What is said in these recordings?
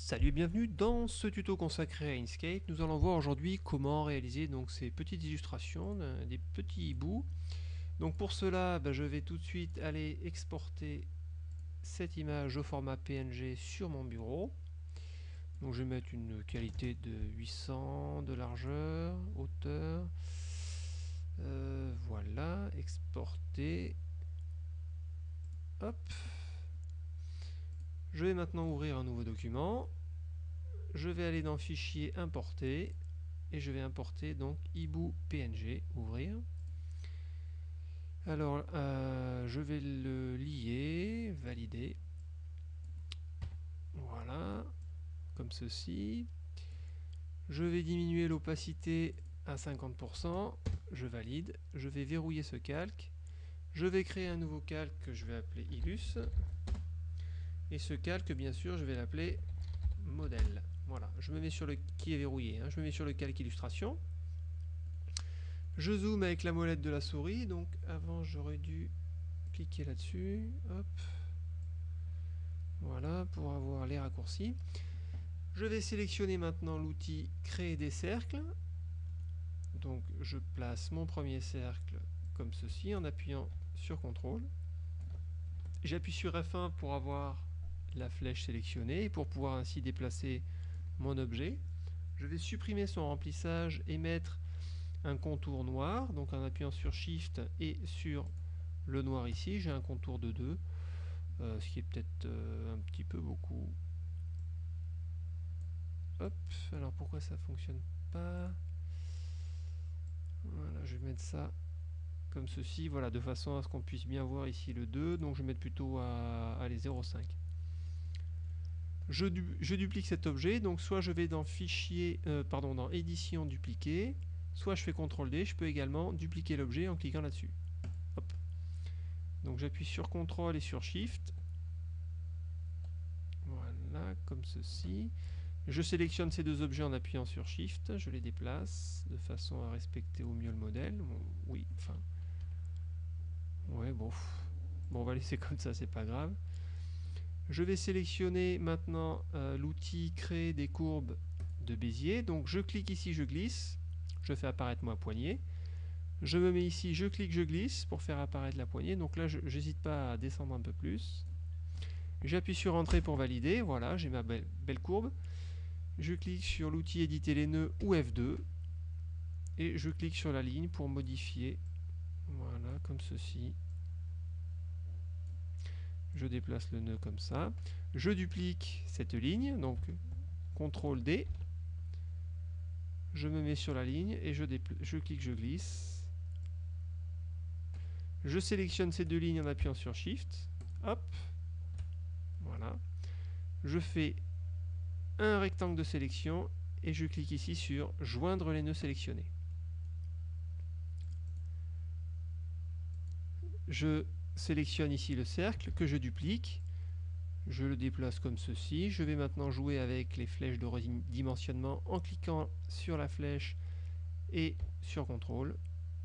Salut et bienvenue dans ce tuto consacré à Inkscape. Nous allons voir aujourd'hui comment réaliser donc ces petites illustrations, des petits hiboux. Donc pour cela, je vais tout de suite aller exporter cette image au format PNG sur mon bureau. Donc je vais mettre une qualité de 800 de largeur, hauteur. Voilà, exporter. Hop. Je vais maintenant ouvrir un nouveau document. Je vais aller dans Fichier, Importer. Et je vais importer donc hibou PNG, ouvrir. Alors, je vais le lier, valider. Voilà, comme ceci. Je vais diminuer l'opacité à 50%. Je valide. Je vais verrouiller ce calque. Je vais créer un nouveau calque que je vais appeler Illus. Et ce calque, bien sûr, je vais l'appeler modèle. Voilà, je me mets sur le qui est verrouillé. Je me mets sur le calque illustration. Je zoome avec la molette de la souris, donc avant j'aurais dû cliquer là-dessus, hop, voilà, pour avoir les raccourcis. Je vais sélectionner maintenant l'outil créer des cercles, donc je place mon premier cercle comme ceci en appuyant sur CTRL. J'appuie sur F1 pour avoir la flèche sélectionnée et pour pouvoir ainsi déplacer mon objet. Je vais supprimer son remplissage et mettre un contour noir, donc en appuyant sur Shift et sur le noir ici, j'ai un contour de 2, ce qui est peut-être un petit peu beaucoup. Hop, alors pourquoi ça fonctionne pas? Voilà, je vais mettre ça comme ceci, voilà, de façon à ce qu'on puisse bien voir ici le 2, donc je vais mettre plutôt à les 0,5. Je duplique cet objet, donc soit je vais dans Fichier, dans Édition, Dupliquer, soit je fais CTRL D, je peux également dupliquer l'objet en cliquant là-dessus. Hop. Donc j'appuie sur CTRL et sur Shift. Voilà, comme ceci. Je sélectionne ces deux objets en appuyant sur Shift, je les déplace de façon à respecter au mieux le modèle. Bon, oui, enfin... Ouais, bon, on va laisser comme ça, c'est pas grave. Je vais sélectionner maintenant l'outil créer des courbes de Bézier. Donc je clique ici, je glisse, je fais apparaître ma poignée. Je me mets ici, je clique, je glisse pour faire apparaître la poignée. Donc là, je n'hésite pas à descendre un peu plus. J'appuie sur Entrée pour valider. Voilà, j'ai ma belle courbe. Je clique sur l'outil éditer les nœuds ou F2 et je clique sur la ligne pour modifier. Voilà, comme ceci. Je déplace le nœud comme ça. Je duplique cette ligne, donc CTRL D. Je me mets sur la ligne et je clique, je glisse. Je sélectionne ces deux lignes en appuyant sur Shift. Hop. Voilà. Je fais un rectangle de sélection et je clique ici sur joindre les nœuds sélectionnés. Je sélectionne ici le cercle que je duplique. Je le déplace comme ceci. Je vais maintenant jouer avec les flèches de redimensionnement en cliquant sur la flèche et sur CTRL.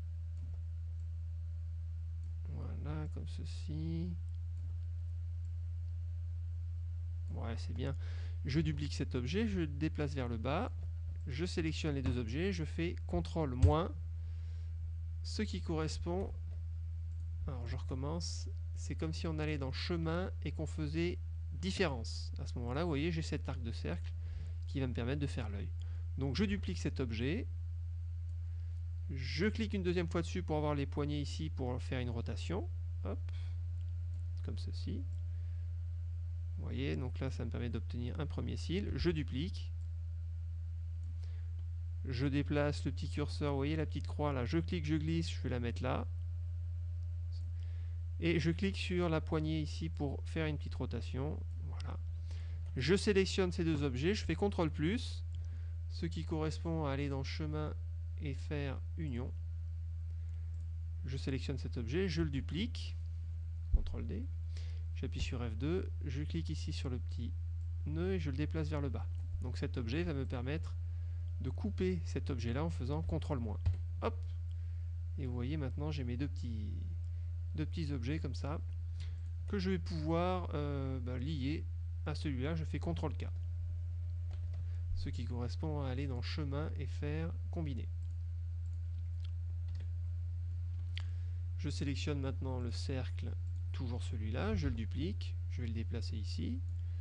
Voilà, comme ceci. Ouais, c'est bien. Je duplique cet objet, je le déplace vers le bas. Je sélectionne les deux objets, je fais CTRL moins, ce qui correspond... Alors je recommence. C'est comme si on allait dans chemin et qu'on faisait différence. À ce moment-là, vous voyez, j'ai cet arc de cercle qui va me permettre de faire l'œil. Donc je duplique cet objet. Je clique une deuxième fois dessus pour avoir les poignées ici pour faire une rotation. Hop, comme ceci. Vous voyez, donc là ça me permet d'obtenir un premier cil. Je duplique. Je déplace le petit curseur, vous voyez la petite croix là, je clique, je glisse, je vais la mettre là. Et je clique sur la poignée ici pour faire une petite rotation. Voilà. Je sélectionne ces deux objets, je fais CTRL+, ce qui correspond à aller dans chemin et faire union. Je sélectionne cet objet, je le duplique, CTRL D, j'appuie sur F2, je clique ici sur le petit nœud et je le déplace vers le bas. Donc cet objet va me permettre de couper cet objet là en faisant CTRL-. Hop. Et vous voyez maintenant j'ai mes deux petits objets comme ça que je vais pouvoir lier à celui-là. Je fais CTRL-K. ce qui correspond à aller dans chemin et faire combiner. Je sélectionne maintenant le cercle, toujours celui-là, je le duplique, je vais le déplacer ici.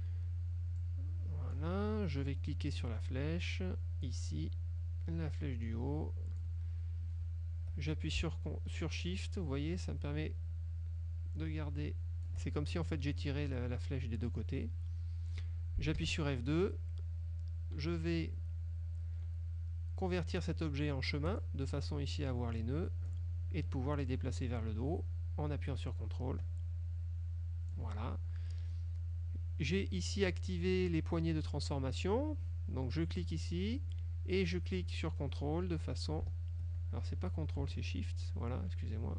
Voilà, je vais cliquer sur la flèche, ici, la flèche du haut. J'appuie sur Shift, vous voyez, ça me permet de garder. C'est comme si en fait j'ai tiré la flèche des deux côtés. J'appuie sur F2, je vais convertir cet objet en chemin, de façon ici à avoir les nœuds, et de pouvoir les déplacer vers le dos, en appuyant sur CTRL. Voilà. J'ai ici activé les poignées de transformation, donc je clique ici, et je clique sur CTRL de façon... Alors c'est pas CTRL, c'est SHIFT, voilà, excusez-moi.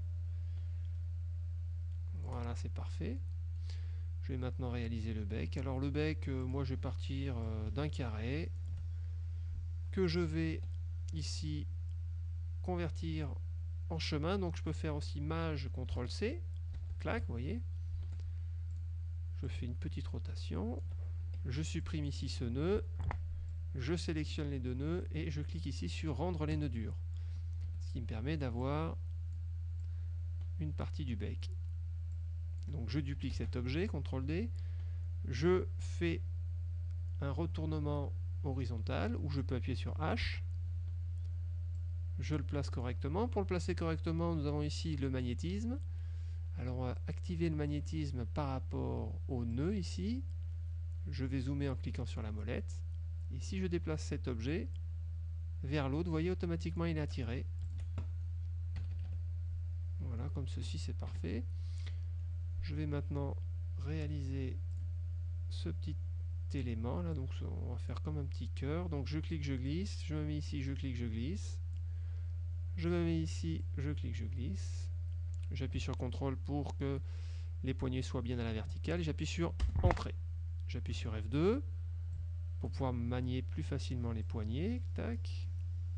Voilà, c'est parfait. Je vais maintenant réaliser le bec. Alors le bec, moi je vais partir d'un carré, que je vais ici convertir en chemin, donc je peux faire aussi Maj, CTRL-C, clac, vous voyez. Je fais une petite rotation, je supprime ici ce nœud, je sélectionne les deux nœuds et je clique ici sur rendre les nœuds durs, ce qui me permet d'avoir une partie du bec. Donc je duplique cet objet, CTRL-D, je fais un retournement horizontal où je peux appuyer sur H, je le place correctement. Pour le placer correctement, nous avons ici le magnétisme. Alors on va activer le magnétisme par rapport au nœud ici. Je vais zoomer en cliquant sur la molette. Et si je déplace cet objet vers l'autre, vous voyez, automatiquement il est attiré. Voilà, comme ceci, c'est parfait. Je vais maintenant réaliser ce petit élément là. Donc on va faire comme un petit cœur. Donc je clique, je glisse. Je me mets ici, je clique, je glisse. Je me mets ici, je clique, je glisse. J'appuie sur CTRL pour que les poignées soient bien à la verticale. J'appuie sur Entrée. J'appuie sur F2 pour pouvoir manier plus facilement les poignées. Tac.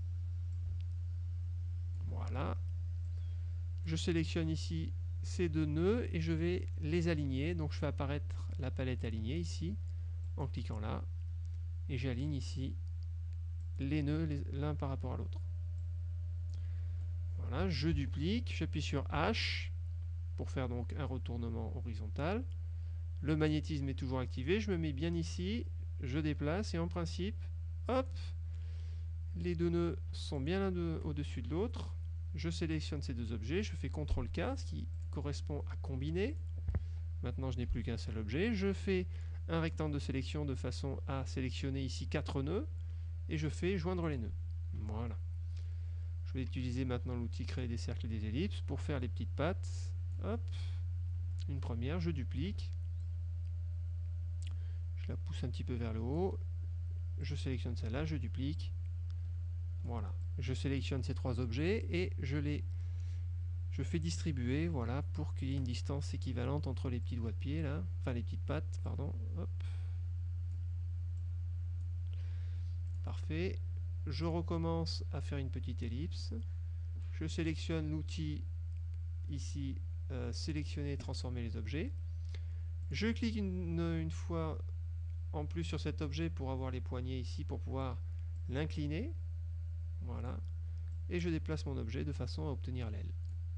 Voilà. Je sélectionne ici ces deux nœuds et je vais les aligner. Donc je fais apparaître la palette alignée ici en cliquant là. Et j'aligne ici les nœuds l'un par rapport à l'autre. Voilà, je duplique, j'appuie sur H pour faire donc un retournement horizontal. Le magnétisme est toujours activé, je me mets bien ici, je déplace et en principe, hop, les deux nœuds sont bien l'un au-dessus de l'autre. Je sélectionne ces deux objets, je fais CTRL-K, ce qui correspond à combiner. Maintenant, je n'ai plus qu'un seul objet. Je fais un rectangle de sélection de façon à sélectionner ici 4 nœuds et je fais joindre les nœuds. Voilà. Je vais utiliser maintenant l'outil créer des cercles et des ellipses pour faire les petites pattes. Hop, une première, je duplique. Je la pousse un petit peu vers le haut. Je sélectionne celle-là, je duplique. Voilà. Je sélectionne ces trois objets et je fais distribuer, voilà, pour qu'il y ait une distance équivalente entre les petits doigts de pied là, enfin les petites pattes, pardon. Hop. Parfait. Je recommence à faire une petite ellipse. Je sélectionne l'outil ici, sélectionner et transformer les objets. Je clique une fois en plus sur cet objet pour avoir les poignées ici, pour pouvoir l'incliner. Voilà. Et je déplace mon objet de façon à obtenir l'aile.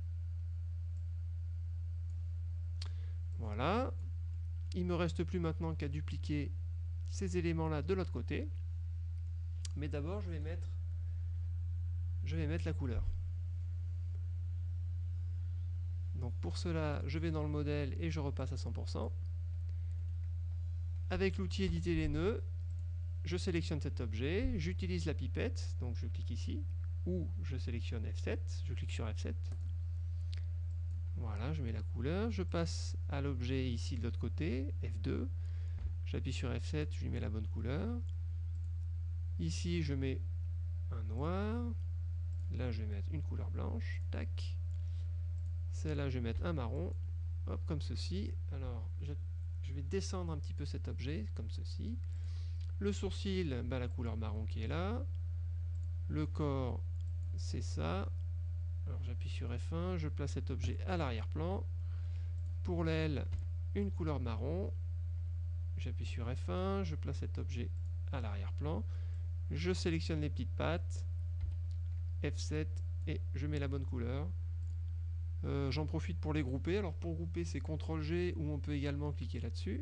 Voilà. Il ne me reste plus maintenant qu'à dupliquer ces éléments-là de l'autre côté. Mais d'abord, je vais mettre la couleur. Donc pour cela, je vais dans le modèle et je repasse à 100%. Avec l'outil éditer les nœuds, je sélectionne cet objet, j'utilise la pipette, donc je clique ici, ou je sélectionne F7, je clique sur F7. Voilà, je mets la couleur, je passe à l'objet ici de l'autre côté, F2, j'appuie sur F7, je lui mets la bonne couleur. Ici, je mets un noir, là je vais mettre une couleur blanche, tac. Celle-là, je vais mettre un marron, hop, comme ceci. Alors, je vais descendre un petit peu cet objet, comme ceci. Le sourcil, bah, la couleur marron qui est là. Le corps, c'est ça. Alors, j'appuie sur F1, je place cet objet à l'arrière-plan. Pour l'aile, une couleur marron. J'appuie sur F1, je place cet objet à l'arrière-plan. Je sélectionne les petites pattes, F7 et je mets la bonne couleur. J'en profite pour les grouper. Alors pour grouper c'est CTRL G ou on peut également cliquer là-dessus.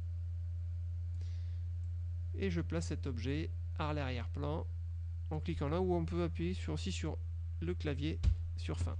Et je place cet objet à l'arrière-plan en cliquant là, où on peut appuyer aussi sur le clavier sur fin.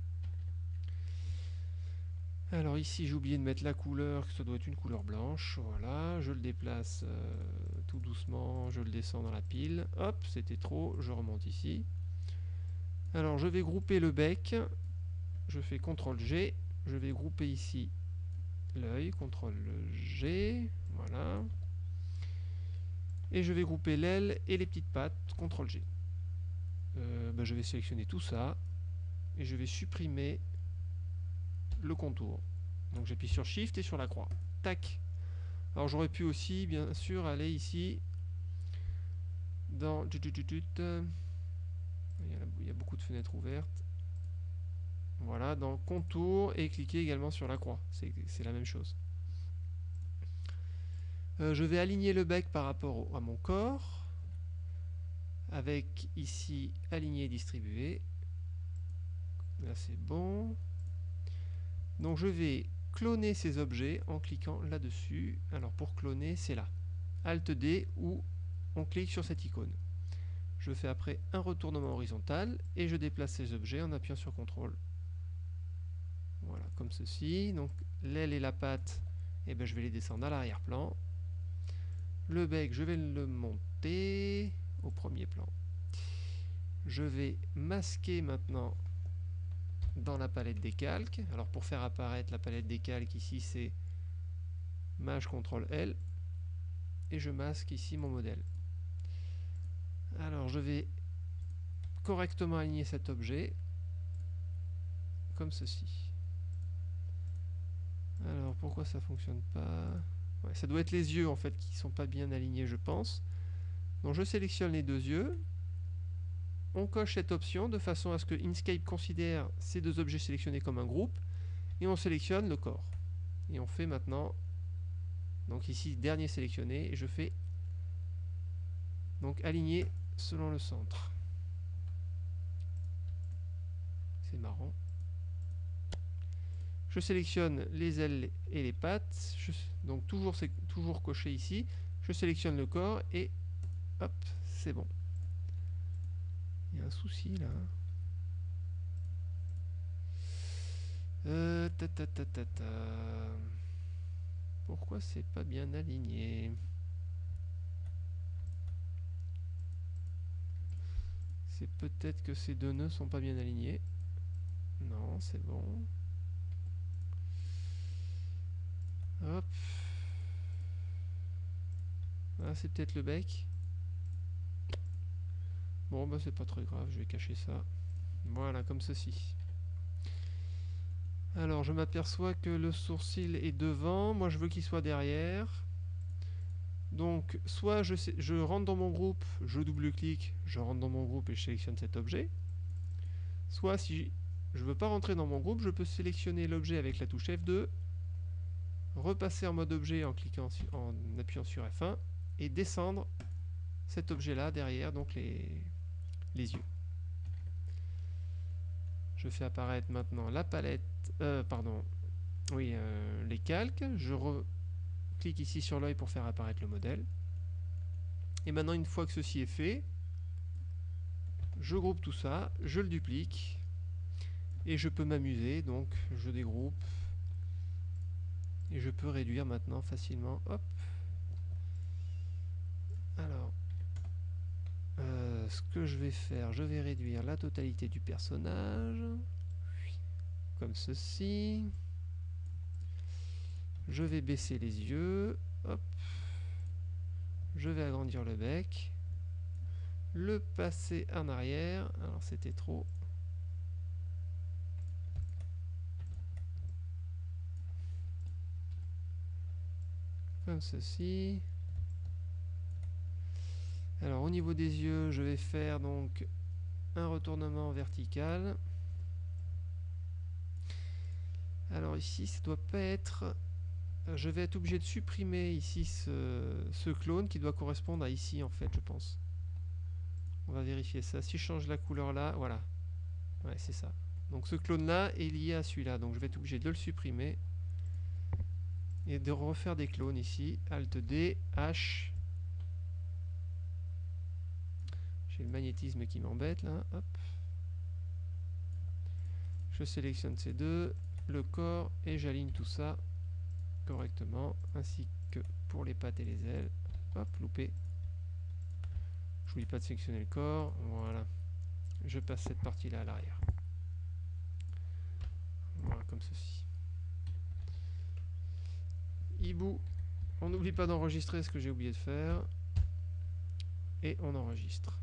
Alors ici j'ai oublié de mettre la couleur, ça doit être une couleur blanche, voilà, je le déplace tout doucement, je le descends dans la pile, hop, c'était trop, je remonte ici. Alors je vais grouper le bec, je fais CTRL G, je vais grouper ici l'œil, CTRL G, voilà. Et je vais grouper l'aile et les petites pattes, CTRL G. Je vais sélectionner tout ça, et je vais supprimer le contour. Donc j'appuie sur Shift et sur la croix. Tac. Alors j'aurais pu aussi, bien sûr, aller ici dans... Il y a beaucoup de fenêtres ouvertes. Voilà, dans contour et cliquer également sur la croix. C'est la même chose. Je vais aligner le bec par rapport à mon corps. Avec ici aligner et distribuer. Là c'est bon. Donc je vais cloner ces objets en cliquant là-dessus. Alors pour cloner, c'est là. Alt D ou on clique sur cette icône. Je fais après un retournement horizontal et je déplace ces objets en appuyant sur CTRL. Voilà, comme ceci. Donc l'aile et la patte, je vais les descendre à l'arrière-plan. Le bec, je vais le monter au premier plan. Je vais masquer maintenant dans la palette des calques. Alors pour faire apparaître la palette des calques, ici c'est Maj CTRL L et je masque ici mon modèle. Alors je vais correctement aligner cet objet comme ceci. Alors pourquoi ça fonctionne pas? Ouais, ça doit être les yeux en fait qui sont pas bien alignés, je pense. Donc je sélectionne les deux yeux. On coche cette option de façon à ce que Inkscape considère ces deux objets sélectionnés comme un groupe et on sélectionne le corps. Et on fait maintenant, donc ici dernier sélectionné, et je fais donc aligner selon le centre. C'est marrant. Je sélectionne les ailes et les pattes, donc toujours coché ici. Je sélectionne le corps et hop, c'est bon. Il y a un souci là. Pourquoi c'est pas bien aligné? C'est peut-être que ces deux nœuds sont pas bien alignés. Non, c'est bon. Hop. Ah, c'est peut-être le bec. Bon, bah c'est pas très grave, je vais cacher ça. Voilà, comme ceci. Alors, je m'aperçois que le sourcil est devant. Moi, je veux qu'il soit derrière. Donc, soit je rentre dans mon groupe, je double-clique, je rentre dans mon groupe et je sélectionne cet objet. Soit, si je ne veux pas rentrer dans mon groupe, je peux sélectionner l'objet avec la touche F2, repasser en mode objet en appuyant sur F1 et descendre cet objet-là derrière, donc les yeux. Je fais apparaître maintenant la palette, les calques. Je clique ici sur l'œil pour faire apparaître le modèle. Et maintenant, une fois que ceci est fait, je groupe tout ça, je le duplique et je peux m'amuser. Donc, je dégroupe et je peux réduire maintenant facilement. Hop. Alors, ce que je vais faire, je vais réduire la totalité du personnage comme ceci. Je vais baisser les yeux. Hop. Je vais agrandir le bec. Le passer en arrière. Alors c'était trop. Comme ceci. Alors au niveau des yeux, je vais faire donc un retournement vertical. Alors ici, ça doit pas être... Je vais être obligé de supprimer ici ce clone qui doit correspondre à ici en fait, je pense. On va vérifier ça. Si je change la couleur là, voilà. Ouais, c'est ça. Donc ce clone-là est lié à celui-là. Donc je vais être obligé de le supprimer. Et de refaire des clones ici. Alt D, H. J'ai le magnétisme qui m'embête là. Hop. Je sélectionne ces deux, le corps, et j'aligne tout ça correctement, ainsi que pour les pattes et les ailes. Hop, loupé. J'oublie pas de sélectionner le corps. Voilà. Je passe cette partie-là à l'arrière. Voilà, comme ceci. Hibou. On n'oublie pas d'enregistrer ce que j'ai oublié de faire. Et on enregistre.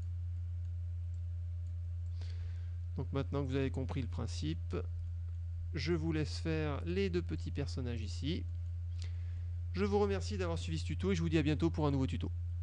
Donc maintenant que vous avez compris le principe, je vous laisse faire les deux petits personnages ici. Je vous remercie d'avoir suivi ce tuto et je vous dis à bientôt pour un nouveau tuto.